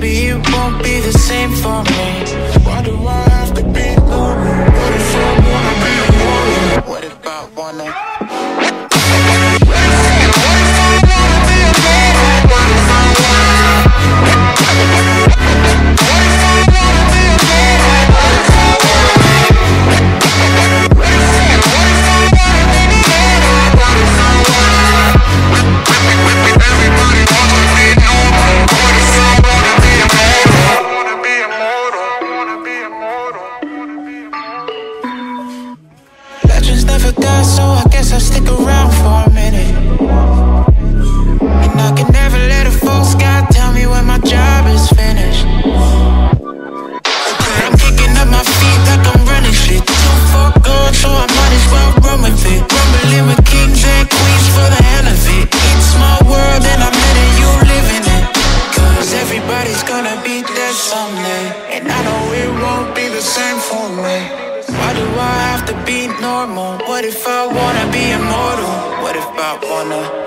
maybe it won't be the same for me. Why do I have to be normal? What if I wanna be immortal? What if I wanna? Legends never die, so I guess I'll stick around for a minute. And I can never let a false guy tell me when my job is finished. I'm kicking up my feet like I'm running shit. Too far gone, so I might as well run with it. Rumbling with kings and queens for the hell of it. It's my world and I'm letting you live in it. Cause everybody's gonna be dead someday, and I know it won't be the same for me. Why do I have to be normal? What if I wanna be immortal? What if I wanna?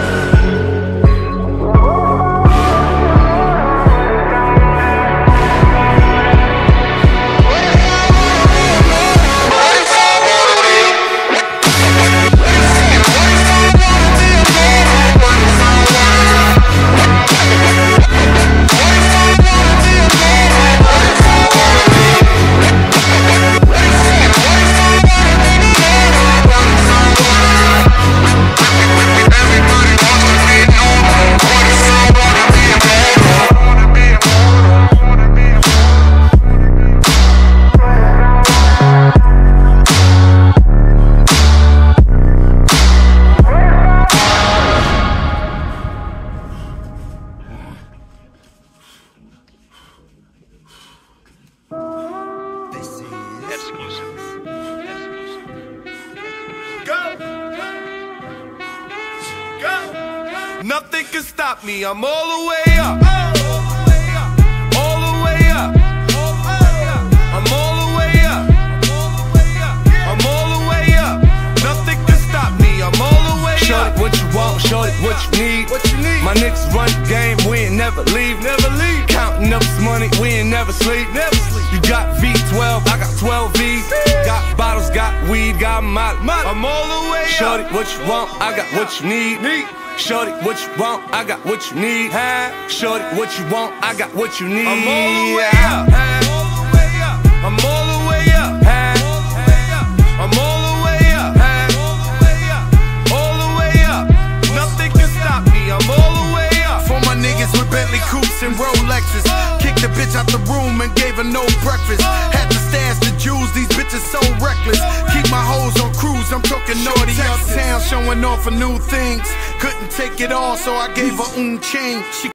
Nothing can stop me, I'm all the way up. All the way up. I'm all the way up. I'm all the way up. Nothing can stop me, I'm all the way up. Shorty, what you want, shorty, what you need. My niggas run the game, we ain't never leave. Counting up this money, we ain't never sleep. You got V12, I got 12 V's. Got bottles, got weed, got molly. I'm all the way up. Shorty, what you want, I got what you need. Shorty, what you want, I got what you need. Shorty, what you want, I got what you need. I'm all the way up. I'm all the way up. I'm all the way up. All the way up. Nothing can stop me, I'm all the way up. For my niggas with Bentley coupes and Rolexes, kicked the bitch out the room and gave her no breakfast. Had to stash the jewels, these bitches so reckless. Keep my hoes on cruise, I'm talking naughty uptown, showing off for new things. Couldn't take it all, so I gave her chain. She